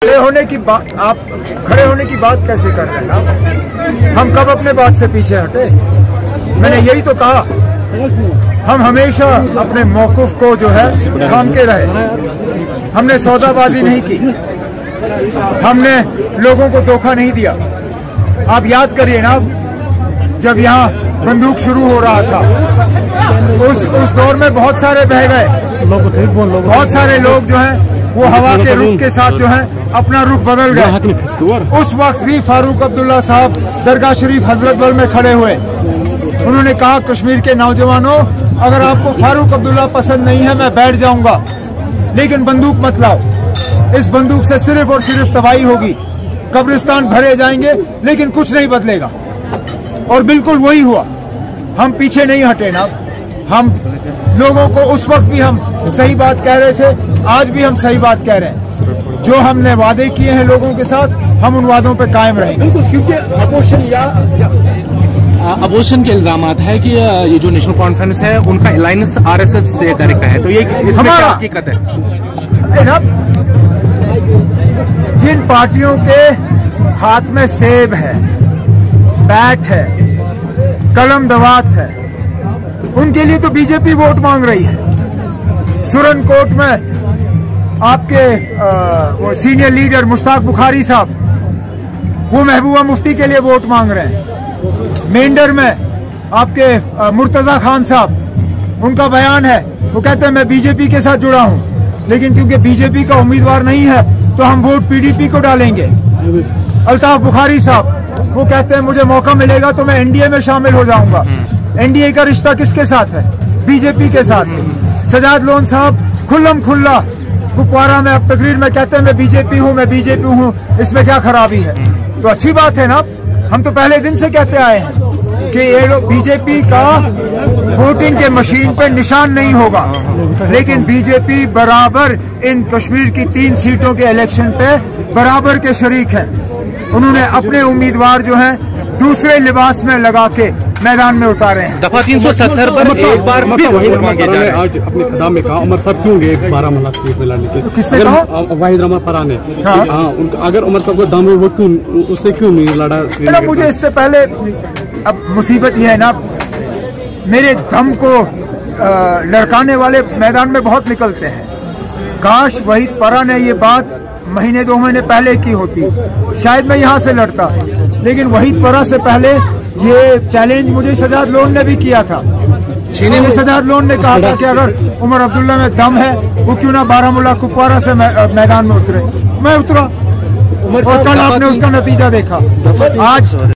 खड़े होने की बात कैसे कर रहे हैं आप? हम कब अपने बात से पीछे हटे? मैंने यही तो कहा, हम हमेशा अपने मौक़िफ़ को जो है थाम के रहे। हमने सौदाबाजी नहीं की, हमने लोगों को धोखा नहीं दिया। आप याद करिए ना, जब यहाँ बंदूक शुरू हो रहा था उस दौर में बहुत सारे बह गए, बहुत सारे लोग जो हैं वो हवा के रुख के साथ जो है अपना रुख बदल गए। उस वक्त भी फारूक अब्दुल्ला साहब दरगाह शरीफ हजरत बल में खड़े हुए। उन्होंने कहा, कश्मीर के नौजवानों, अगर आपको फारूक अब्दुल्ला पसंद नहीं है मैं बैठ जाऊंगा, लेकिन बंदूक मत लाओ। इस बंदूक से सिर्फ और सिर्फ तबाही होगी, कब्रिस्तान भरे जाएंगे, लेकिन कुछ नहीं बदलेगा। और बिल्कुल वही हुआ। हम पीछे नहीं हटे ना। हम लोगों को उस वक्त भी हम सही बात कह रहे थे, आज भी हम सही बात कह रहे हैं। जो हमने वादे किए हैं लोगों के साथ, हम उन वादों पे कायम रहेंगे। क्योंकि अबॉर्शन के इल्जामात है कि ये जो नेशनल कॉन्फ्रेंस है उनका अलायंस आरएसएस से डायरेक्ट है, तो ये इसमें क्या हकीकत है? जिन पार्टियों के हाथ में सेब है, बैट है, कलम दवात है, उनके लिए तो बीजेपी वोट मांग रही है। सुरनकोट में आपके वो सीनियर लीडर मुश्ताक बुखारी साहब, वो महबूबा मुफ्ती के लिए वोट मांग रहे हैं। मेंढर में आपके मुर्तजा खान साहब, उनका बयान है, वो कहते हैं मैं बीजेपी के साथ जुड़ा हूं, लेकिन क्योंकि बीजेपी का उम्मीदवार नहीं है तो हम वोट पीडीपी को डालेंगे। अल्ताफ बुखारी साहब, वो कहते हैं मुझे मौका मिलेगा तो मैं एनडीए में शामिल हो जाऊंगा। एनडीए का रिश्ता किसके साथ है? बीजेपी के साथ। सजाद लोन साहब खुल्लम खुल्ला कुपवारा में अब तकरीर में कहते हैं मैं बीजेपी हूं, इसमें क्या खराबी है? तो अच्छी बात है ना। हम तो पहले दिन से कहते आए हैं कि ये लोग, बीजेपी का वोटिंग के मशीन पे निशान नहीं होगा, लेकिन बीजेपी बराबर इन कश्मीर की 3 सीटों के इलेक्शन पे बराबर के शरीक हैं। उन्होंने अपने उम्मीदवार जो हैं दूसरे लिबास में लगा के मैदान में उतारे हैं। दफा 370 पर एक बार फिर वोट मांगे जा रहे हैं। आज अपने खिताब में कहा उमर साहब क्यों गए बारामूला सीट में लड़ने के? तो किसने कहा? वाहिद रहमान फराह ने। अगर उमर साहब को दम है, वो क्यों, उससे क्यों नहीं लड़ा? मुझे इससे पहले, अब मुसीबत यह है ना, मेरे दम को लड़काने वाले मैदान में बहुत निकलते हैं। काश वहीद परा ने ये बात महीने 2 महीने पहले की होती, शायद मैं यहाँ से लड़ता। लेकिन वहीद परा से पहले ये चैलेंज मुझे सजाद लोन ने भी किया था। सजाद लोन ने कहा था कि अगर उमर अब्दुल्ला में दम है, वो क्यों ना बारामूला कुपवारा से मैदान में उतरे। मैं उतरा और कल आपने उसका नतीजा देखा। आज